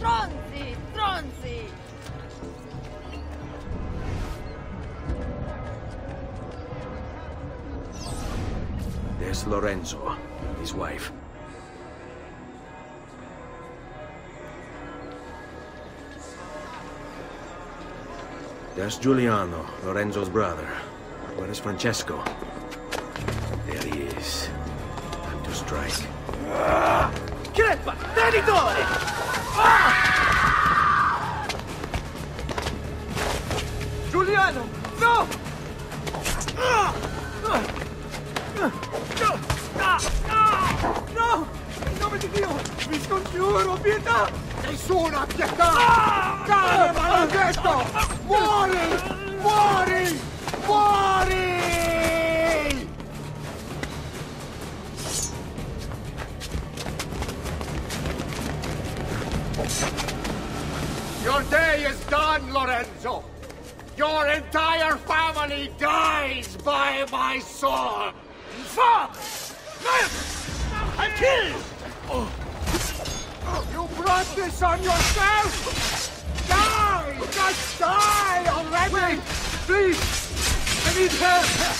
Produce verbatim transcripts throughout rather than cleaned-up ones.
Stronzi! Stronzi! There's Lorenzo, his wife. There's Giuliano, Lorenzo's brother. Where is Francesco? There he is. Time to strike. Crepa! Traditore! Ah! Giuliano! No! No! In nome di Dio! Vi scongiuro, pietà! Nessuna pietà! Cane maledetto! Muori! Muori! Muori! Your day is done, Lorenzo! Your entire family dies by my sword! Fuck! I'm killed! Oh. You brought this on yourself! Die! Just die already! Wait! Please! I need help!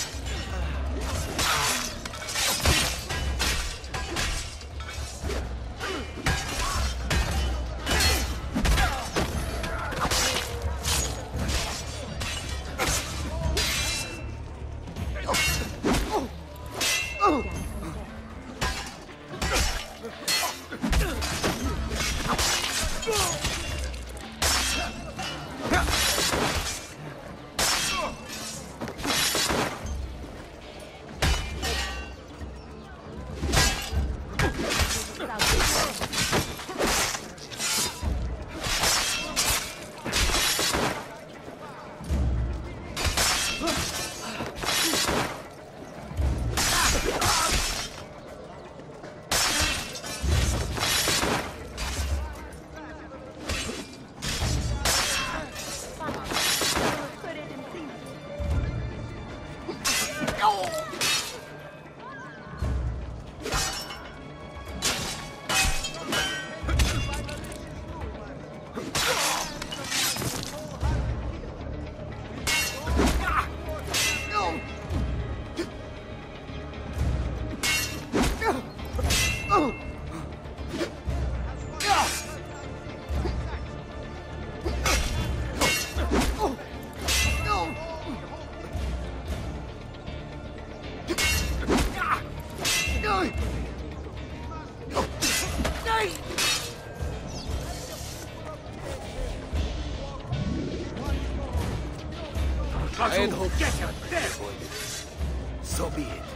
I'd hope get her there. So be it.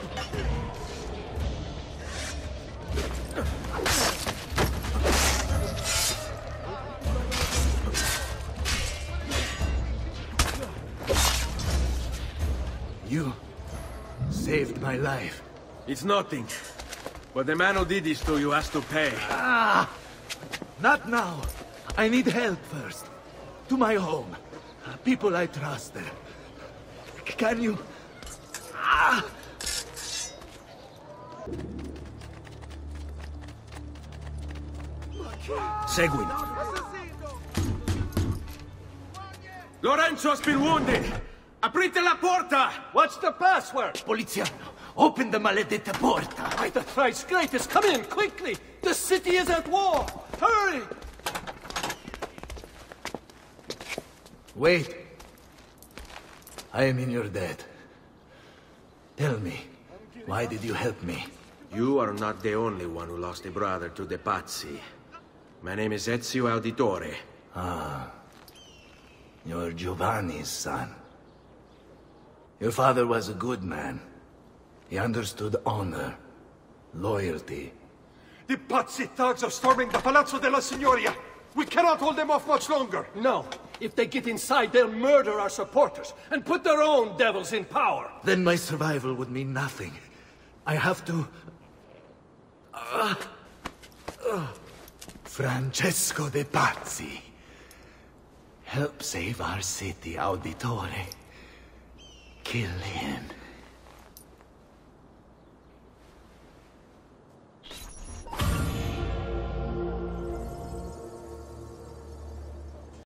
You saved my life. It's nothing. But the man who did this to you has to pay. Ah! Not now. I need help first. To my home. People I trust there. Can you... Ah! Seguin. Lorenzo has been wounded! Aprite la porta! What's the password? Poliziano, open the maledetta porta. By the thrice greatest, come in, quickly! The city is at war! Hurry! Wait. I am in your debt. Tell me, why did you help me? You are not the only one who lost a brother to the Pazzi. My name is Ezio Auditore. Ah. You're Giovanni's son. Your father was a good man. He understood honor, loyalty. The Pazzi thugs are storming the Palazzo della Signoria! We cannot hold them off much longer! No. If they get inside, they'll murder our supporters and put their own devils in power. Then my survival would mean nothing. I have to... Uh, uh, Francesco de Pazzi. Help save our city, Auditore. Kill him.